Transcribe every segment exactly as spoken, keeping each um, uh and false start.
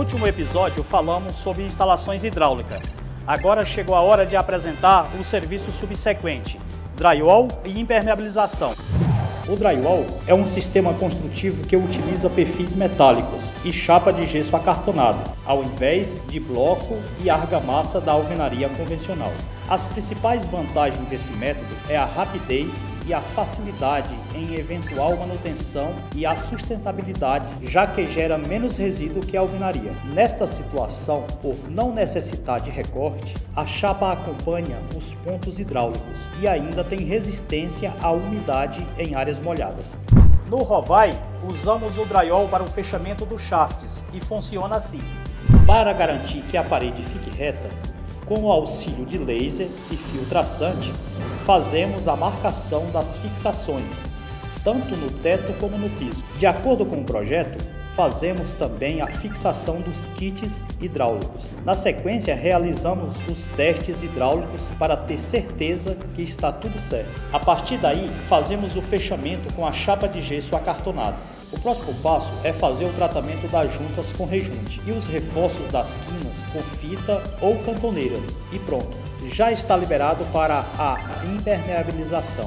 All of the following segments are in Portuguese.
último episódio falamos sobre instalações hidráulicas. Agora chegou a hora de apresentar o serviço subsequente, drywall e impermeabilização. O drywall é um sistema construtivo que utiliza perfis metálicos e chapa de gesso acartonado, ao invés de bloco e argamassa da alvenaria convencional. As principais vantagens desse método é a rapidez e a facilidade em eventual manutenção e a sustentabilidade, já que gera menos resíduo que a alvenaria. Nesta situação, por não necessitar de recorte, a chapa acompanha os pontos hidráulicos e ainda tem resistência à umidade em áreas molhadas. No Rovai, usamos o drywall para o fechamento dos shafts e funciona assim. Para garantir que a parede fique reta, com o auxílio de laser e fio traçante, fazemos a marcação das fixações, tanto no teto como no piso. De acordo com o projeto, fazemos também a fixação dos kits hidráulicos. Na sequência, realizamos os testes hidráulicos para ter certeza que está tudo certo. A partir daí, fazemos o fechamento com a chapa de gesso acartonado. O próximo passo é fazer o tratamento das juntas com rejunte e os reforços das quinas com fita ou cantoneiras. E pronto, já está liberado para a impermeabilização.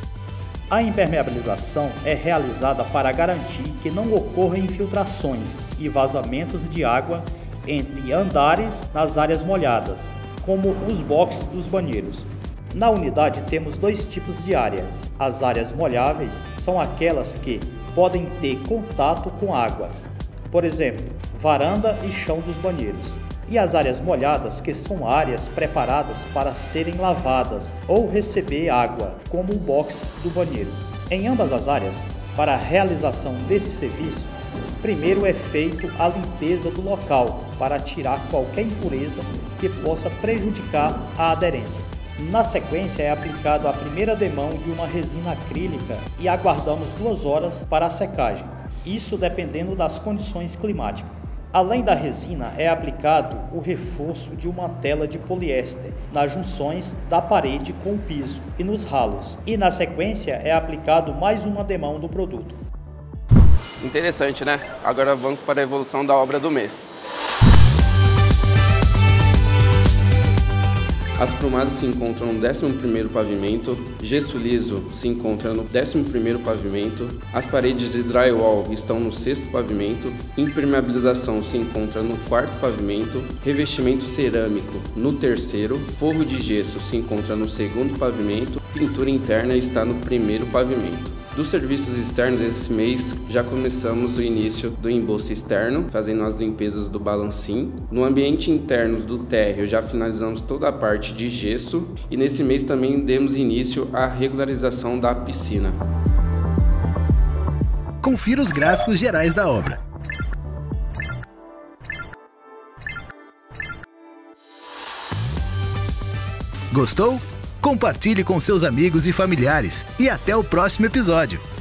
A impermeabilização é realizada para garantir que não ocorram infiltrações e vazamentos de água entre andares nas áreas molhadas, como os boxes dos banheiros. Na unidade temos dois tipos de áreas. As áreas molháveis são aquelas que podem ter contato com água, por exemplo, varanda e chão dos banheiros. E as áreas molhadas, que são áreas preparadas para serem lavadas ou receber água, como o box do banheiro. Em ambas as áreas, para a realização desse serviço, primeiro é feito a limpeza do local para tirar qualquer impureza que possa prejudicar a aderência. Na sequência é aplicado a primeira demão de uma resina acrílica e aguardamos duas horas para a secagem, isso dependendo das condições climáticas. Além da resina, é aplicado o reforço de uma tela de poliéster nas junções da parede com o piso e nos ralos. E na sequência é aplicado mais uma demão do produto. Interessante, né? Agora vamos para a evolução da obra do mês. As prumadas se encontram no décimo primeiro pavimento, gesso liso se encontra no décimo primeiro pavimento, as paredes de drywall estão no sexto pavimento, impermeabilização se encontra no quarto pavimento, revestimento cerâmico no terceiro, forro de gesso se encontra no segundo pavimento, pintura interna está no primeiro pavimento. Dos serviços externos desse mês, já começamos o início do embolso externo, fazendo as limpezas do balancim. No ambiente interno do térreo, já finalizamos toda a parte de gesso. E nesse mês também demos início à regularização da piscina. Confira os gráficos gerais da obra. Gostou? Compartilhe com seus amigos e familiares e até o próximo episódio.